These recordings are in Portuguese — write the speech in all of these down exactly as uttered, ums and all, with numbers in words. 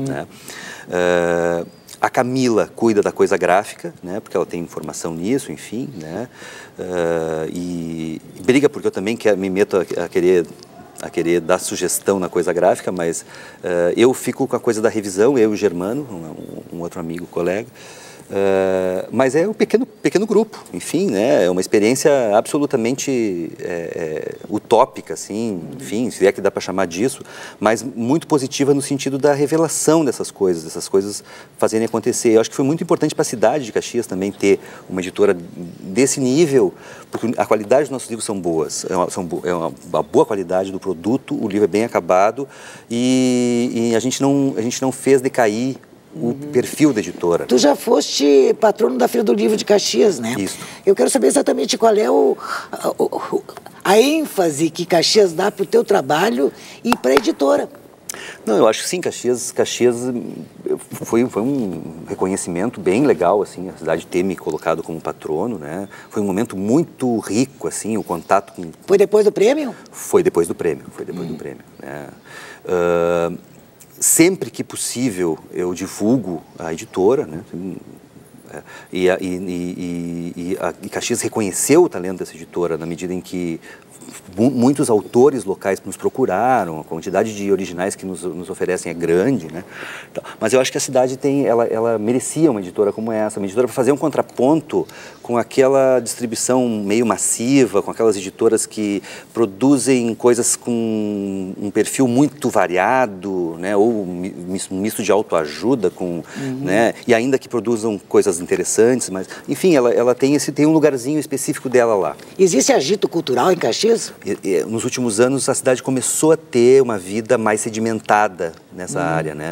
né? Uh, a Camila cuida da coisa gráfica, né? Porque ela tem formação nisso, enfim, né? Uh, e, e briga porque eu também quero, me meto a, a querer... a querer dar sugestão na coisa gráfica, mas uh, eu fico com a coisa da revisão, eu e o Germano, um, um outro amigo, colega, uh, mas é um pequeno, pequeno grupo, enfim, né, é uma experiência absolutamente é, é, utópica, assim, enfim, se é que dá para chamar disso, mas muito positiva no sentido da revelação dessas coisas, dessas coisas fazerem acontecer. Eu acho que foi muito importante para a cidade de Caxias também ter uma editora desse nível, porque a qualidade dos nossos livros são boas, é uma, são, é uma, uma boa qualidade do produto, o livro é bem acabado e, e a, gente não, a gente não fez decair o uhum. perfil da editora. Tu já foste patrono da Feira do Livro de Caxias, né? Isso. Eu quero saber exatamente qual é o, a, a ênfase que Caxias dá para o teu trabalho e para a editora. Não, eu acho que sim, Caxias, Caxias foi, foi um reconhecimento bem legal, assim, a cidade ter me colocado como patrono, né? Foi um momento muito rico, assim, o contato com... Foi depois do prêmio? Foi depois do prêmio, foi depois hum. do prêmio, né? Uh, sempre que possível eu divulgo a editora, né? E, e, e, e, a, e Caxias reconheceu o talento dessa editora na medida em que muitos autores locais nos procuraram, a quantidade de originais que nos, nos oferecem é grande, né? Então, mas eu acho que a cidade tem, ela, ela merecia uma editora como essa, uma editora para fazer um contraponto com aquela distribuição meio massiva, com aquelas editoras que produzem coisas com um perfil muito variado, né? Ou um misto de autoajuda, com, uhum. né? E ainda que produzam coisas interessantes, mas, enfim, ela, ela tem, esse, tem um lugarzinho específico dela lá. Existe agito cultural em Caxias? Nos últimos anos, a cidade começou a ter uma vida mais sedimentada nessa uhum. área, né?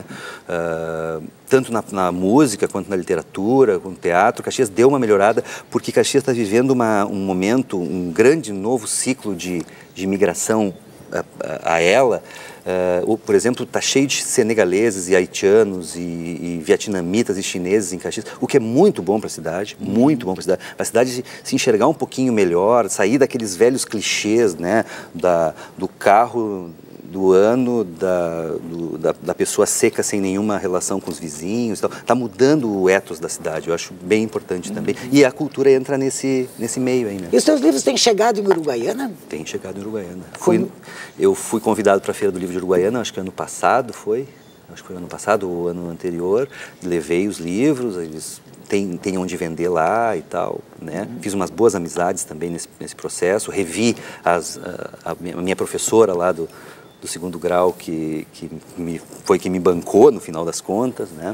Uh, tanto na, na música, quanto na literatura, quanto no teatro. Caxias deu uma melhorada, porque Caxias está vivendo uma, um momento, um grande novo ciclo de, de migração a, a, a ela. Uh, por exemplo, está cheio de senegaleses e haitianos e, e vietnamitas e chineses em Caxias, o que é muito bom para a cidade, muito bom para a cidade. Para a cidade se enxergar um pouquinho melhor, sair daqueles velhos clichês, né, da, do carro do ano, da, do, da, da pessoa seca sem nenhuma relação com os vizinhos. Está mudando o ethos da cidade, eu acho bem importante também. E a cultura entra nesse, nesse meio aí, né? E os teus livros têm chegado em Uruguaiana? Tem chegado em Uruguaiana. Fui, eu fui convidado para a Feira do Livro de Uruguaiana, acho que ano passado foi, acho que foi ano passado ou ano anterior, levei os livros, eles tem, tem onde vender lá e tal, né? Uhum. Fiz umas boas amizades também nesse, nesse processo, revi as, a, a minha professora lá do do segundo grau, que, que me, foi quem me bancou no final das contas, né?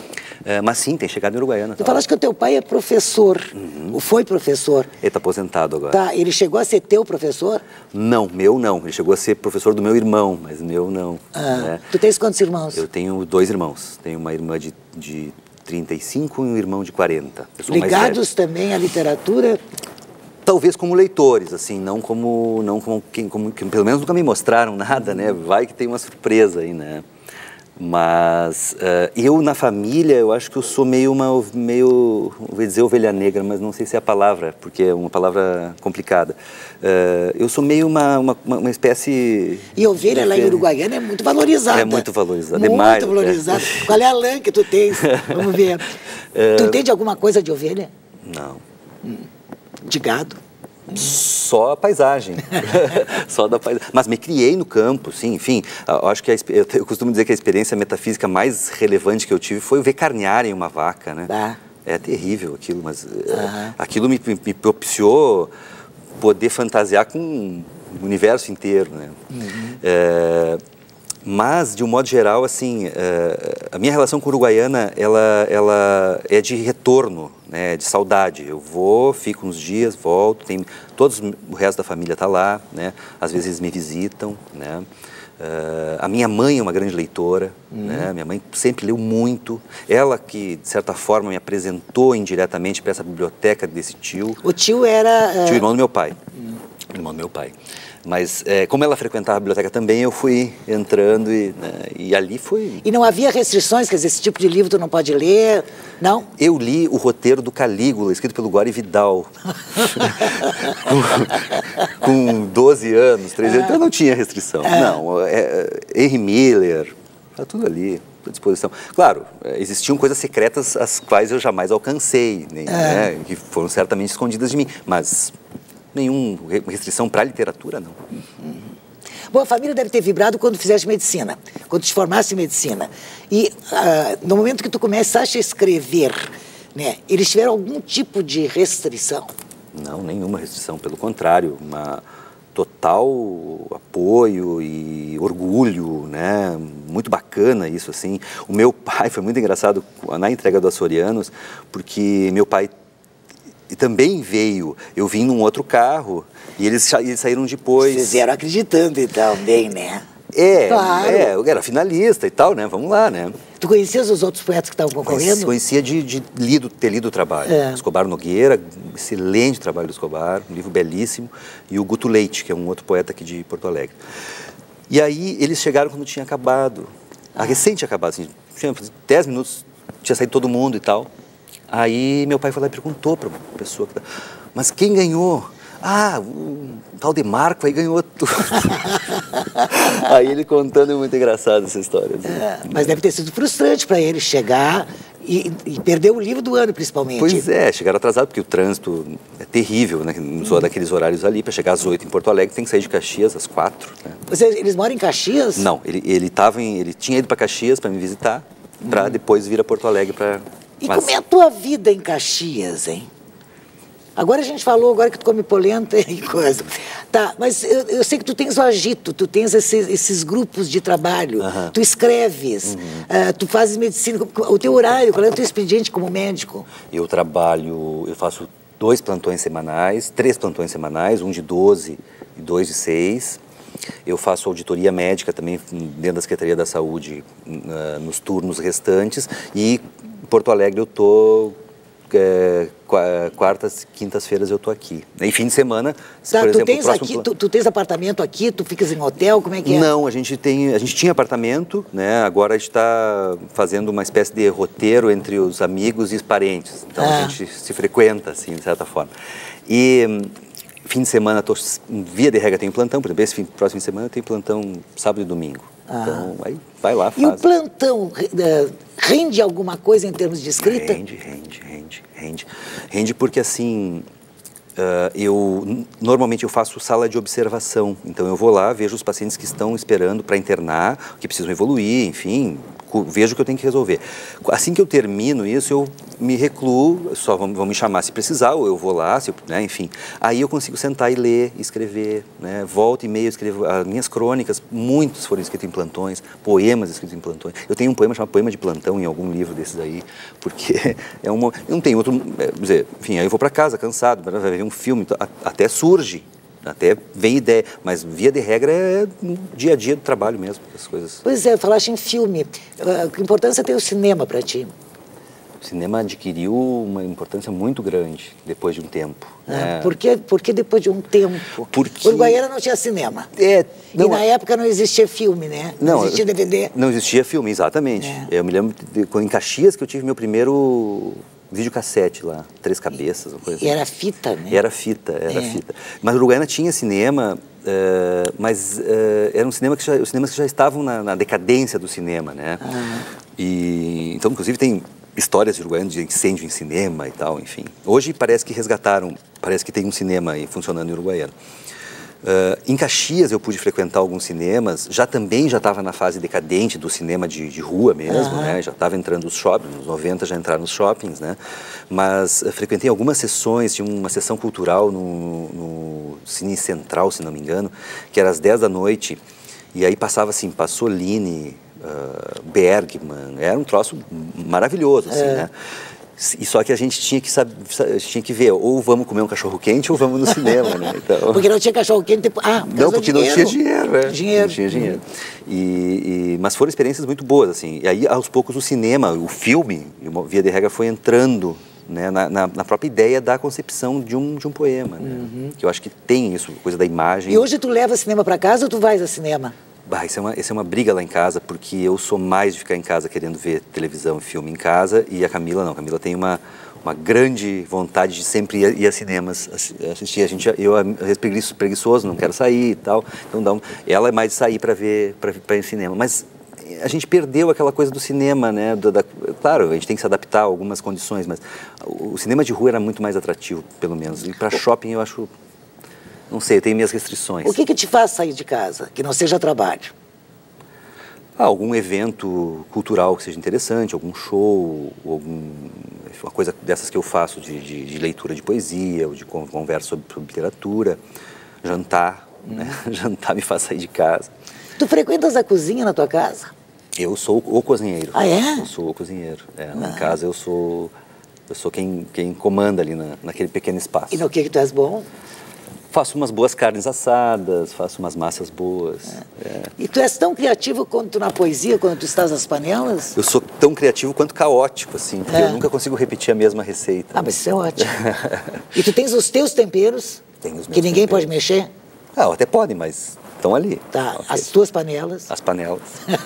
É, mas sim, tem chegado em Uruguaiana. Tu falaste que o teu pai é professor, uhum. ou foi professor. Ele está aposentado agora. Tá, ele chegou a ser teu professor? Não, meu não. Ele chegou a ser professor do meu irmão, mas meu não. Ah, né? Tu tens quantos irmãos? Eu tenho dois irmãos. Tenho uma irmã de, de trinta e cinco e um irmão de quarenta. Eu sou Ligados mais velho. também à literatura? Talvez como leitores, assim, não como, não como, quem, como que, pelo menos nunca me mostraram nada, né? Vai que tem uma surpresa aí, né? Mas uh, eu na família, eu acho que eu sou meio uma, meio, vou dizer ovelha negra, mas não sei se é a palavra, porque é uma palavra complicada. Uh, eu sou meio uma, uma, uma espécie... E ovelha lá em Uruguaiana é muito valorizada. É muito valorizada, muito demais. Muito valorizada. É. Qual é a lã que tu tens? Vamos ver. Uh, tu entende alguma coisa de ovelha? Não. Hum. De gado? Só a paisagem, só da paisagem. Mas me criei no campo, sim, enfim. Eu acho que a, eu costumo dizer que a experiência metafísica mais relevante que eu tive foi ver carnearem uma vaca, né? Ah. É terrível aquilo, mas uhum. aquilo me, me propiciou poder fantasiar com o universo inteiro, né? Uhum. É, mas, de um modo geral, assim, é, a minha relação com Uruguaiana, ela, ela é de retorno, né, de saudade. Eu vou, fico uns dias, volto, tem, todos, o resto da família está lá, né? Às vezes eles me visitam, né? Uh, a minha mãe é uma grande leitora, uhum. né? Minha mãe sempre leu muito. Ela que, de certa forma, me apresentou indiretamente para essa biblioteca desse tio. O tio era... Tio, irmão do meu pai. Uhum. Irmão do meu pai. Mas, é, como ela frequentava a biblioteca também, eu fui entrando e, né, e ali foi... E não havia restrições? Quer dizer, esse tipo de livro tu não pode ler, não? Eu li o roteiro do Calígula, escrito pelo Gore Vidal, com, com doze anos, treze anos, então eu não tinha restrição. É. Não, é, Henry Miller, tá tudo ali. à disposição. Claro, existiam coisas secretas as quais eu jamais alcancei, né, é. né, que foram certamente escondidas de mim, mas nenhuma restrição para a literatura, não. Uhum. Bom, a família deve ter vibrado quando fizeste medicina, quando te formaste em medicina. E uh, no momento que tu começaste a escrever, né, eles tiveram algum tipo de restrição? Não, nenhuma restrição, pelo contrário, uma total apoio e orgulho, né, muito bacana isso, assim. O meu pai, foi muito engraçado na entrega do Açorianos, porque meu pai também veio, eu vim num outro carro, e eles, eles saíram depois. Vocês vieram acreditando e tal, bem, né? É, claro. é, eu era finalista e tal, né, vamos lá, né. Tu conhecias os outros poetas que estavam concorrendo? Conhecia de, de lido, ter lido o trabalho. É. Escobar Nogueira, excelente trabalho do Escobar, um livro belíssimo, e o Guto Leite, que é um outro poeta aqui de Porto Alegre. E aí eles chegaram quando tinha acabado, ah. a recente acabado, assim, tinha dez minutos, tinha saído todo mundo e tal. Aí meu pai foi lá e perguntou para uma pessoa, que, mas quem ganhou? Ah, o tal de Marco aí ganhou tudo. Aí ele contando, é muito engraçado essa história. Assim. É, mas deve ter sido frustrante para ele chegar e, e perder o livro do ano, principalmente. Pois é, chegaram atrasados, porque o trânsito é terrível, né? Não daqueles horários ali, para chegar às oito em Porto Alegre, tem que sair de Caxias às quatro. Né? Você, eles moram em Caxias? Não, ele, ele, tava em, ele tinha ido para Caxias para me visitar, para hum. depois vir a Porto Alegre para... E mas... como é a tua vida em Caxias, hein? Agora a gente falou, agora que tu come polenta e coisa. Tá, mas eu, eu sei que tu tens o agito, tu tens esses, esses grupos de trabalho, uh-huh. tu escreves, uh-huh. uh, tu fazes medicina. O teu horário, qual é o teu expediente como médico? Eu trabalho, eu faço dois plantões semanais, três plantões semanais, um de doze e dois de seis. Eu faço auditoria médica também dentro da Secretaria da Saúde uh, nos turnos restantes. E em Porto Alegre eu tô... É, quartas, quintas-feiras eu tô aqui. E fim de semana, tá, por tu exemplo... Tens aqui, tu, tu tens apartamento aqui, tu ficas em hotel, como é que é? Não, a gente, tem, a gente tinha apartamento, né? Agora a gente está fazendo uma espécie de roteiro entre os amigos e os parentes. Então ah. a gente se frequenta, assim, de certa forma. E fim de semana, tô, via de regra, tenho plantão, por exemplo, esse fim, próximo fim de semana eu tenho plantão sábado e domingo. Ah. Então, aí vai lá, faz. E o plantão uh, rende alguma coisa em termos de escrita? Rende, rende, rende, rende. Rende porque, assim, uh, eu, normalmente eu faço sala de observação. Então, eu vou lá, vejo os pacientes que estão esperando para internar, que precisam evoluir, enfim, vejo o que eu tenho que resolver. Assim que eu termino isso, eu me recluo, só vão, vão me chamar se precisar, ou eu vou lá, se eu, né, enfim. Aí eu consigo sentar e ler, escrever, né, volta e meia eu escrevo as minhas crônicas, muitos foram escritos em plantões, poemas escritos em plantões. Eu tenho um poema chamado Poema de Plantão em algum livro desses aí, porque é uma, não tem outro, é, dizer, enfim, aí eu vou para casa cansado, vai ver um filme, até surge. Até vem ideia, mas via de regra é no dia a dia do trabalho mesmo, as coisas. Pois é, falaste em filme. Uh, que importância tem o cinema para ti? O cinema adquiriu uma importância muito grande depois de um tempo. Ah, né? por, que, por que depois de um tempo? Porque... Uruguaiana não tinha cinema. É, não, e na época não existia filme, né? Não, não existia D V D. Não existia filme, exatamente. É. Eu me lembro de, em Caxias que eu tive meu primeiro... videocassete lá, Três Cabeças, uma coisa assim. E era fita, né? Era fita, era é. fita. Mas Uruguaiana tinha cinema, uh, mas uh, era um cinema que já, os cinemas que já estavam na, na decadência do cinema, né? Ah. E, então, inclusive, tem histórias de Uruguaiana de incêndio em cinema e tal, enfim. Hoje parece que resgataram, parece que tem um cinema aí funcionando em Uruguaiana. Uh, em Caxias eu pude frequentar alguns cinemas, já também já estava na fase decadente do cinema de, de rua mesmo, uhum. né? Já estava entrando os shoppings, nos noventa já entraram nos shoppings, né? Mas uh, frequentei algumas sessões, tinha uma sessão cultural no, no Cine Central, se não me engano, que era às dez da noite, e aí passava assim, Pasolini, uh, Bergman, era um troço maravilhoso, assim, é. né? E só que a gente tinha que saber, tinha que ver, ou vamos comer um cachorro quente ou vamos no cinema, né? Então... Porque não tinha cachorro quente, tipo, ah, não, porque não tinha dinheiro, né? Dinheiro. Não tinha dinheiro. E, e, mas foram experiências muito boas, assim. E aí, aos poucos, o cinema, o filme, via de regra, foi entrando, né, na, na, na própria ideia da concepção de um, de um poema, né? Uhum. Que eu acho que tem isso, coisa da imagem. E hoje tu leva cinema para casa ou tu vais ao cinema? Bah, isso é, uma, isso é uma briga lá em casa, porque eu sou mais de ficar em casa querendo ver televisão e filme em casa, e a Camila não. A Camila tem uma, uma grande vontade de sempre ir, ir a cinemas assistir. A gente, eu, eu preguiçoso, não quero sair e tal, então dá um, ela é mais de sair para ver, para ir ao cinema. Mas a gente perdeu aquela coisa do cinema, né? Da, da, claro, a gente tem que se adaptar a algumas condições, mas o, o cinema de rua era muito mais atrativo, pelo menos. E para shopping eu acho, não sei, eu tenho minhas restrições. O que que te faz sair de casa, que não seja trabalho? Ah, algum evento cultural que seja interessante, algum show, algum, uma coisa dessas que eu faço de, de, de leitura de poesia, ou de conversa sobre, sobre literatura, jantar, hum. né? Jantar me faz sair de casa. Tu frequentas a cozinha na tua casa? Eu sou o cozinheiro. Ah, é? Eu sou o cozinheiro. É, lá ah. em casa eu sou, eu sou quem, quem comanda ali na, naquele pequeno espaço. E no que que tu és bom? Faço umas boas carnes assadas, faço umas massas boas. É. É. E tu és tão criativo quanto na poesia, quando tu estás nas panelas? Eu sou tão criativo quanto caótico, assim, porque é. eu nunca consigo repetir a mesma receita. Ah, mas isso é ótimo. E tu tens os teus temperos, Tenho os meus que ninguém temperos. pode mexer? Ah, até podem, mas estão ali. Tá, okay. As tuas panelas? As panelas.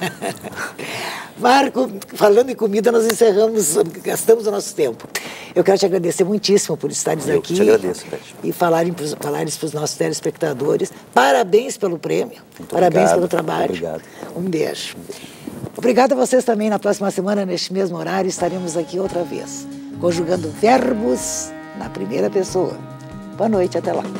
Marco, falando em comida, nós encerramos, gastamos o nosso tempo. Eu quero te agradecer muitíssimo por estares Eu aqui. te agradeço, Beth. E falarem falares para os nossos telespectadores. Parabéns pelo prêmio. Muito Parabéns obrigado, pelo trabalho. Obrigado. Um beijo. Obrigado a vocês também. Na próxima semana, neste mesmo horário, estaremos aqui outra vez, conjugando verbos na primeira pessoa. Boa noite, até lá.